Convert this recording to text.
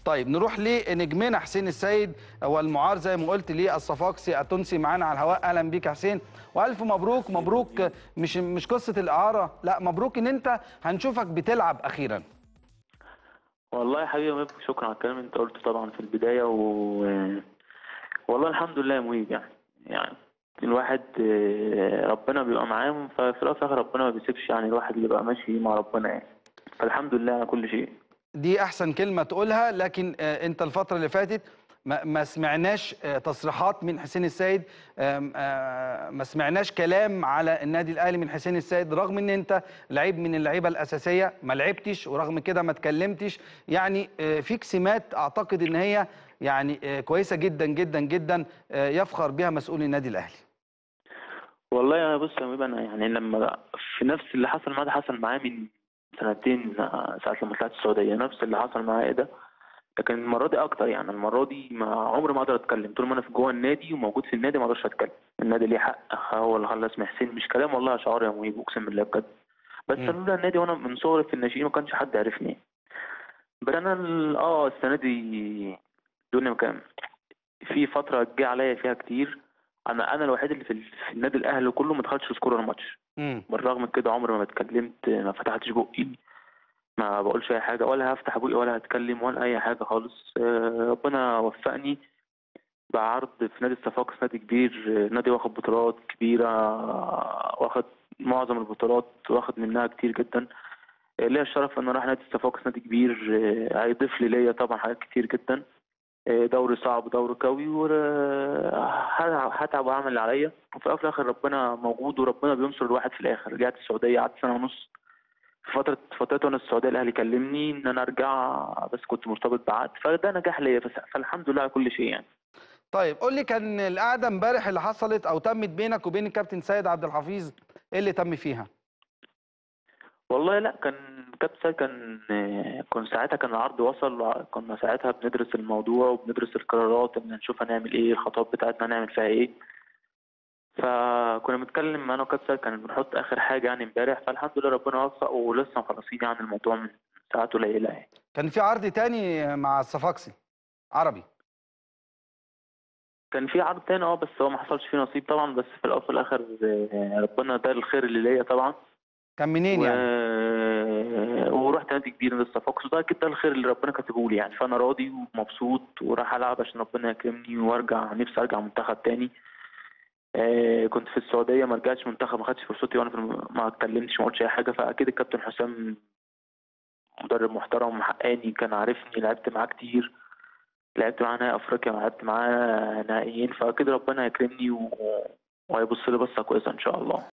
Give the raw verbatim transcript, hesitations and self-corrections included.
طيب نروح لنجمنا حسين السيد والمعار زي ما قلت للصفاقسي التونسي معانا على الهواء. اهلا بيك يا حسين والف مبروك. مبروك مش مش قصه الاعاره، لا مبروك ان انت هنشوفك بتلعب اخيرا. والله يا حبيبي يا مهيب، شكرا على الكلام اللي انت قلته طبعا في البدايه و والله الحمد لله يا مهيب. يعني يعني الواحد آه، ربنا بيبقى معاه، ففي الاول وفي الاخر ربنا ما بيسيبش يعني الواحد اللي بيبقى ماشي مع ربنا يعني. فالحمد لله على كل شيء. دي احسن كلمه تقولها. لكن آه، انت الفتره اللي فاتت ما ما سمعناش آه، تصريحات من حسين السيد، آم، آه، ما سمعناش كلام على النادي الاهلي من حسين السيد، رغم ان انت لعيب من اللعيبه الاساسيه ما لعبتش، ورغم كده ما اتكلمتش. يعني آه، فيك سمات اعتقد ان هي يعني آه، كويسه جدا جدا جدا، آه، يفخر بها مسؤول النادي الاهلي. والله يا بص يا مهيب، انا يعني لما في نفس اللي حصل معايا ده حصل معايا من سنتين، آه، ساعه لما طلعت السعوديه نفس اللي حصل معايا ده. لكن المره دي اكتر، يعني المره دي ما عمري ما اقدر اتكلم طول ما انا في جوه النادي وموجود في النادي، ما اقدرش اتكلم. النادي ليه حق، هو اللي خلى اسمي حسين، مش كلام والله شعار يا مهيب، اقسم بالله بجد. بس مم. لولا النادي وانا من صغري في الناشئين ما كانش حد عرفني. بس انا ال- اه السنه دي الدنيا كان في فتره جه عليا فيها كتير. انا انا الوحيد اللي في, ال- في النادي الاهلي كله ما دخلتش سكور الماتش. مم. بالرغم من كده عمري ما اتكلمت، ما فتحتش بقي، ما بقولش اي حاجه، ولا هفتح بقي ولا هتكلم ولا اي حاجه خالص. آه، ربنا وفقني بعرض في نادي الصفاقس، نادي كبير، آه، نادي واخد بطولات كبيره، آه، واخد معظم البطولات، واخد منها كتير جدا. آه، ليا الشرف ان اروح نادي الصفاقس، نادي كبير، آه، هيضيف لي ليا طبعا حاجات كتير جدا. آه، دوري صعب، دوري قوي، وهتعب واعمل اللي عليا، وفي الأول وفي الاخر ربنا موجود وربنا بينصر الواحد في الاخر. رجعت السعوديه، قعدت سنه ونص. في فتره فترة وانا في السعوديه الاهلي كلمني ان انا ارجع، بس كنت مرتبط بعقد، فده نجاح ليا، فس- فالحمد لله على كل شيء يعني. طيب قول لي، كان القعده امبارح اللي حصلت او تمت بينك وبين الكابتن سيد عبد الحفيظ ايه اللي تم فيها؟ والله لا، كان كابتن سيد كان كان ساعتها كان العرض وصل، كنا ساعتها بندرس الموضوع وبندرس القرارات ان نشوف هنعمل ايه، الخطوات بتاعتنا هنعمل فيها ايه. فكنا بنتكلم انا وكابتن سيد، كان بنحط اخر حاجه يعني امبارح، فالحمد لله ربنا وفق ولسه مخلصين يعني الموضوع من ساعات قليله يعني. كان في عرض تاني مع الصفاقسي عربي؟ كان في عرض تاني اه، بس هو ما حصلش فيه نصيب طبعا. بس في الاول وفي الاخر آه، ربنا ده الخير اللي ليا طبعا. كان منين و... يعني؟ ورحت نادي كبير نادي الصفاقس، وده اكيد ده الخير اللي ربنا كاتبه لي يعني. فانا راضي ومبسوط وراح العب عشان ربنا يكرمني وارجع، نفسي ارجع منتخب تاني. آه كنت في السعوديه ما رجعتش منتخب، ما خدتش فرصتي، وانا في الم... ما اتكلمتش، ما قلتش اي حاجه. فاكيد الكابتن حسام مدرب محترم وحقاني، كان عارفني، لعبت معاه كتير، لعبت معاه نهائي افريقيا، لعبت معاه نهائيين، فاكيد ربنا هيكرمني و... وهيبص لي بصه كويسه ان شاء الله.